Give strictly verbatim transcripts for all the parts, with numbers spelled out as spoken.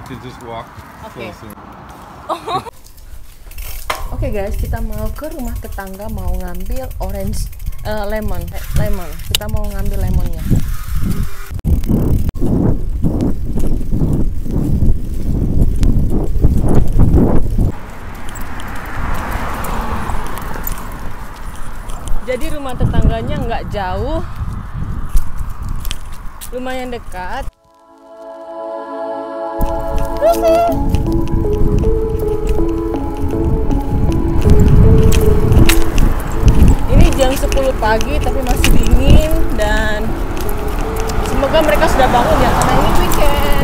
Oke. Oke guys, kita mau ke rumah tetangga mau ngambil orange uh, lemon, lemon. Kita mau ngambil lemonnya. Jadi rumah tetangganya nggak jauh, lumayan dekat. Ini jam sepuluh pagi tapi masih dingin dan semoga mereka sudah bangun ya karena ini weekend.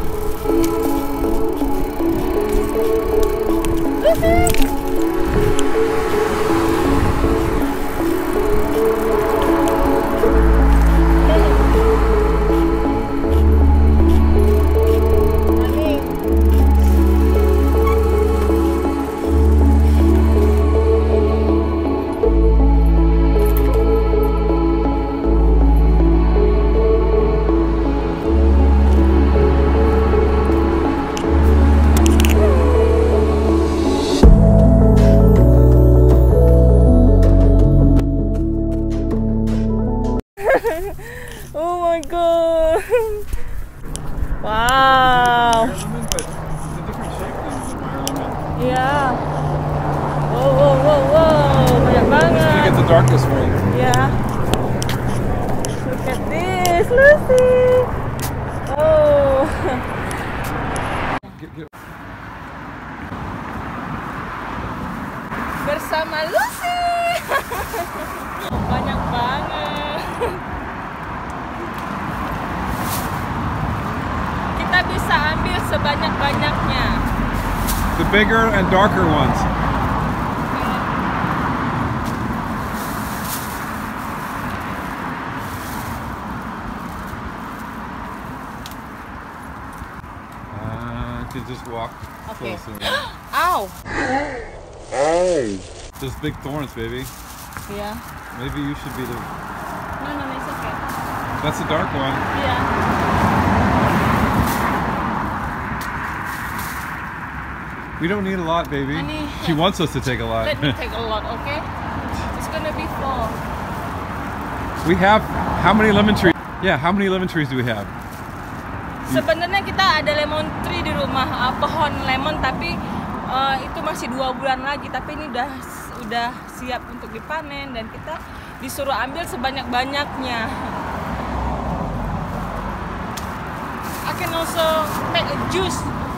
Oh my god! Wow! Yeah. Wow, wow, wow, wow! Banyak banget. You get the darkest one. Yeah. Look at this, Lucy. Oh. Get, get. Bersama Lucy. Banyak banget. Kita bisa ambil sebanyak-banyaknya. The bigger and darker ones. Uh, you just walk Okay. closer. Ow! There's big thorns, baby. Yeah. Maybe you should be the. No, no, no, it's okay. That's the dark one. Yeah. We don't need a lot, baby. Honey. She wants us to take a lot. Let me take a lot, okay? It's gonna be full. We have how many lemon trees? Yeah, how many lemon trees do we have? Sebenarnya kita ada lemon tree di rumah, uh, pohon lemon, tapi uh, itu masih dua bulan lagi. Tapi ini udah udah siap untuk dipanen dan kita disuruh ambil sebanyak-banyaknya. I can also make a juice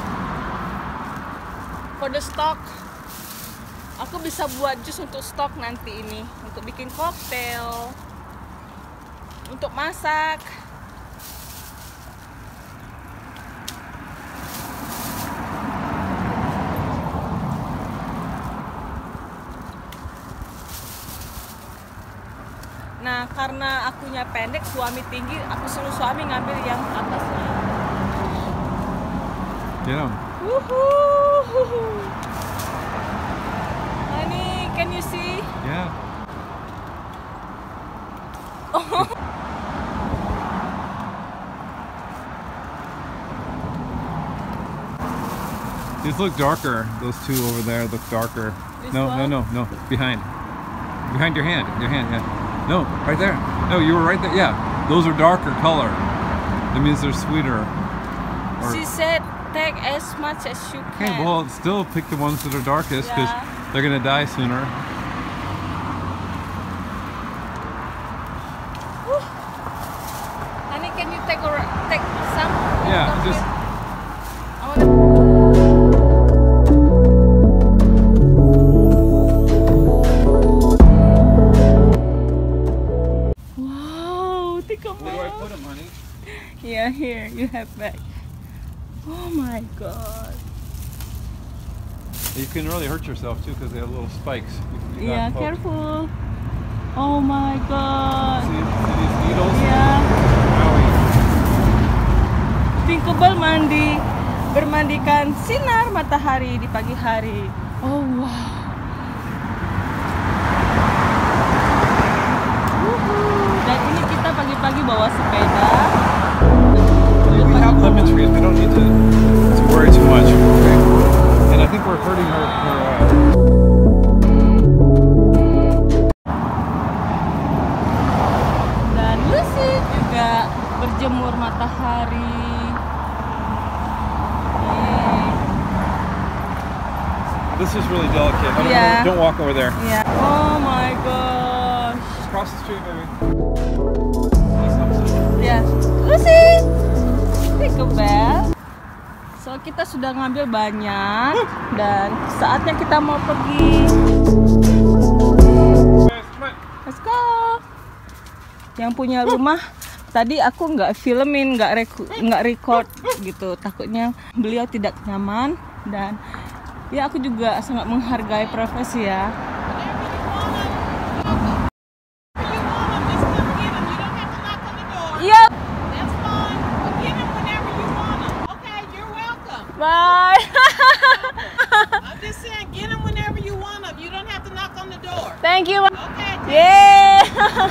for the stock. Aku bisa buat jus untuk stok nanti ini, untuk bikin koktail, untuk masak. Nah, karena akunya pendek, suami tinggi, aku suruh suami ngambil yang atasnya. Yeah. Woohoo! Honey, can you see? Yeah. These look darker. Those two over there look darker. This no, one? no, no, no. Behind. Behind your hand. Your hand, yeah. No, right there. No, you were right there. Yeah. Those are darker color. That means they're sweeter. Or- She said take as much as you Okay, can. well, still pick the ones that are darkest because Yeah. they're gonna die sooner. Honey, can you take or take some? Yeah, Don't just- you- I wanna... Wow, think of put them, honey? Yeah, here you have back. Oh my god. You can really hurt yourself too because they have little spikes. You- you Yeah, got poked. careful. Oh my god. See, see these needles? Yeah. Owie. Thinkable mandi, bermandikan sinar matahari di pagi hari. Oh wow. Wuhu. Dan ini kita pagi-pagi bawa sepeda. We have lemon trees. We don't need to, to worry berjemur matahari. This is really delicate. I don't, Yeah. don't walk over there. Yeah. Oh my gosh. Cross the street, baby. Ya, Lucy, Tinkerbell. So kita sudah ngambil banyak dan saatnya kita mau pergi. Let's go. Yang punya rumah tadi aku nggak filmin, nggak reku, nggak record gitu. Takutnya beliau tidak nyaman dan ya aku juga sangat menghargai profesi ya. Yep. That's fine. We'll get them whenever you want them. Okay, you're welcome. Bye. I'm just saying, get them whenever you want them. You don't have to knock on the door. Thank you. Okay. Yeah.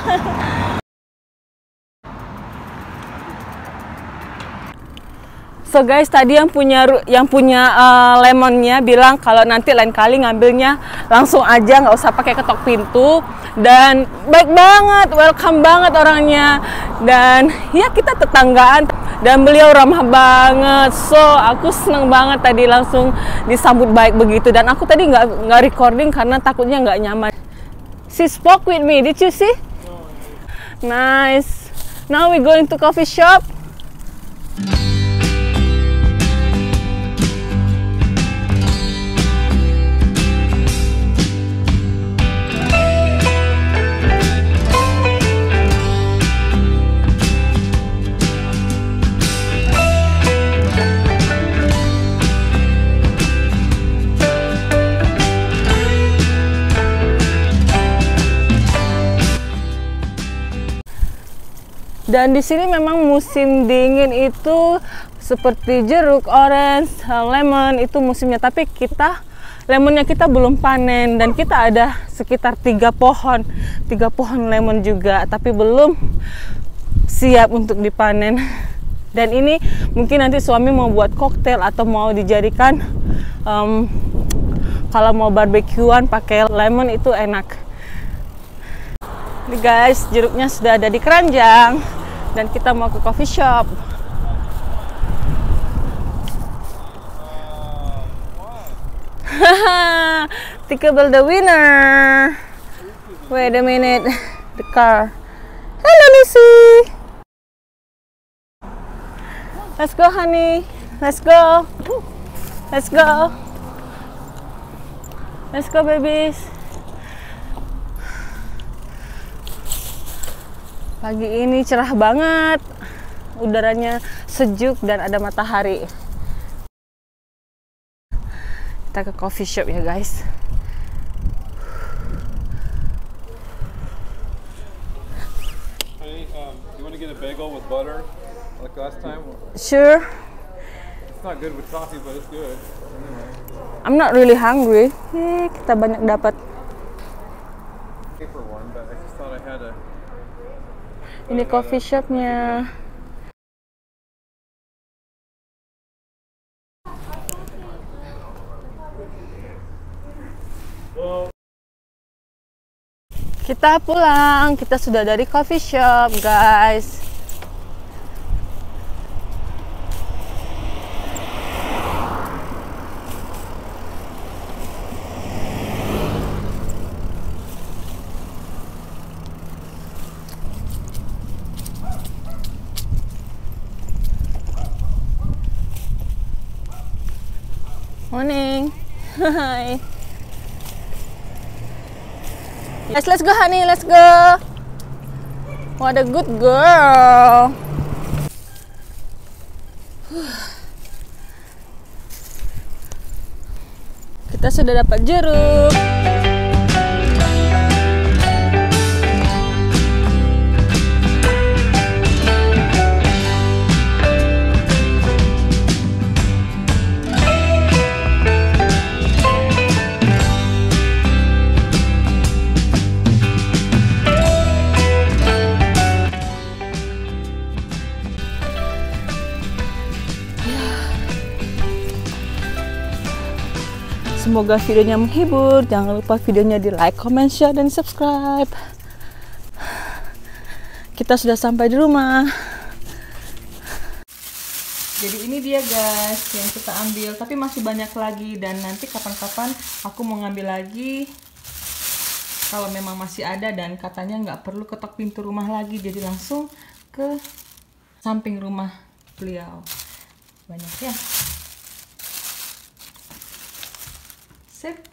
So guys, tadi yang punya yang punya uh, lemonnya bilang kalau nanti lain kali ngambilnya langsung aja, nggak usah pakai ketok pintu, dan baik banget, welcome banget orangnya, dan ya kita tetanggaan dan beliau ramah banget. So aku seneng banget tadi langsung disambut baik begitu, dan aku tadi nggak nggak recording karena takutnya nggak nyaman. She spoke with me, did you see? Nice. Now we going to coffee shop. Dan di sini memang musim dingin itu seperti jeruk, orange, lemon itu musimnya. Tapi kita lemonnya kita belum panen dan kita ada sekitar tiga pohon, tiga pohon lemon juga, tapi belum siap untuk dipanen. Dan ini mungkin nanti suami mau buat koktail atau mau dijadikan um, kalau mau barbekyuan pakai lemon itu enak. Ini guys, jeruknya sudah ada di keranjang. Dan kita mau ke coffee shop. Haha, Tinkerbell the winner. Wait a minute, the car. Hello Lucy. Let's go honey. Let's go. Let's go. Let's go babies. Pagi ini cerah banget, udaranya sejuk dan ada matahari. Kita ke coffee shop ya guys. Hey, um, you want to get a bagel with butter like last time? Sure. It's not good with coffee, but it's good. Anyway. I'm not really hungry. Eh, kita banyak dapat. Paper one, but I just thought I had a. Ini coffee shopnya. Kita pulang, kita sudah dari coffee shop guys. Morning. Hi. Yes, let's go honey, let's go. What a good girl. Kita sudah dapat jeruk. Semoga videonya menghibur. Jangan lupa videonya di like, comment, share, dan subscribe. Kita sudah sampai di rumah. Jadi ini dia guys yang kita ambil, tapi masih banyak lagi dan nanti kapan-kapan aku mau ngambil lagi kalau memang masih ada dan katanya nggak perlu ketok pintu rumah lagi, jadi langsung ke samping rumah beliau. Banyak ya. Sip.